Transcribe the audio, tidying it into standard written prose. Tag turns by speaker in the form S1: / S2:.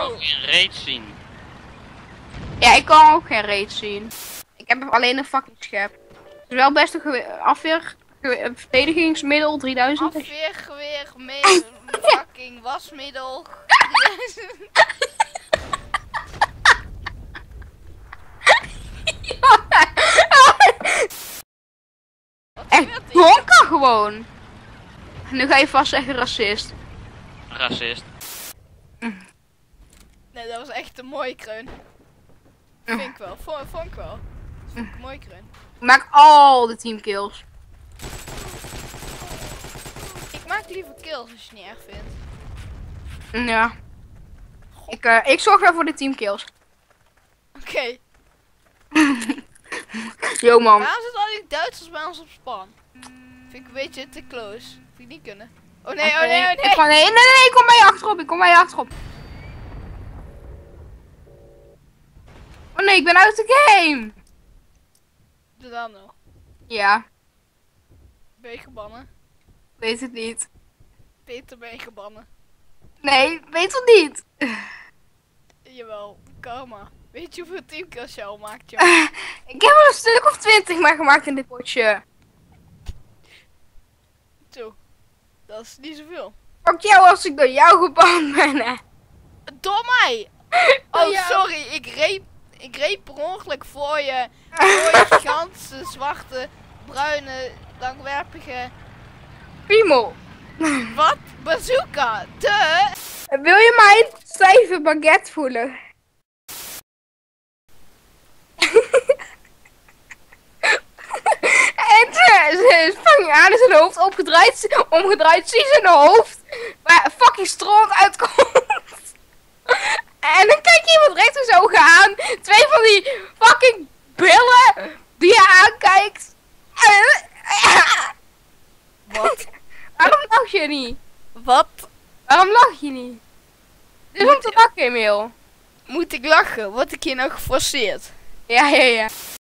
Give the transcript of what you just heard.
S1: kan geen reet zien.
S2: Ja, ik kan ook geen reet zien. Ik heb alleen een fucking schep. Het is wel best een verdedigingsmiddel 3000.
S3: Afweergeweer, fucking wasmiddel. 3000.
S2: Echt donker gewoon. Nu ga je vast zeggen racist.
S1: Racist.
S3: Nee, dat was echt een mooie kreun. Vind ik wel, vond ik wel. Vond ik een mooie kreun.
S2: Ik maak al de teamkills.
S3: Ik maak liever kills als je het niet erg vindt.
S2: Ja. Ik zorg wel voor de teamkills.
S3: Oké.
S2: Yo man.
S3: Waarom zitten al die Duitsers bij ons op span? Vind ik een beetje te close. Vind ik niet kunnen. Oh nee, oh nee, oh nee.
S2: Nee, ik kom bij je achterop. Ik kom bij je achterop. Oh nee, ik ben uit de game.
S3: Doe dan nog.
S2: Ja,
S3: Ben je gebannen?
S2: weet het niet.
S3: Peter, ben je gebannen?
S2: Nee, weet het niet.
S3: Jawel, karma. Weet je hoeveel teamkills je al maakt, joh?
S2: Ik heb er een stuk of 20 maar gemaakt in dit potje.
S3: Zo. Dat is niet zoveel.
S2: Fuck jou als ik door jou geband ben, hè.
S3: Door mij! Oh,
S2: Ja.
S3: sorry. Ik reed per ongeluk voor je. Voor je gigantische, zwarte, bruine, langwerpige...
S2: Piemel.
S3: Wat? Bazooka!
S2: Wil je mijn stijve baguette voelen? En ze vang je aan in zijn hoofd, omgedraaid, zie je zijn hoofd, waar fucking stront uitkomt. En dan kijk je iemand recht in zijn ogen aan, twee van die fucking billen die je aankijkt.
S3: Wat?
S2: Waarom lach je niet?
S3: Wat?
S2: Waarom lach je niet? Dit is om te lachen, Emil.
S3: Moet ik lachen? Word ik hier nou geforceerd?
S2: Ja.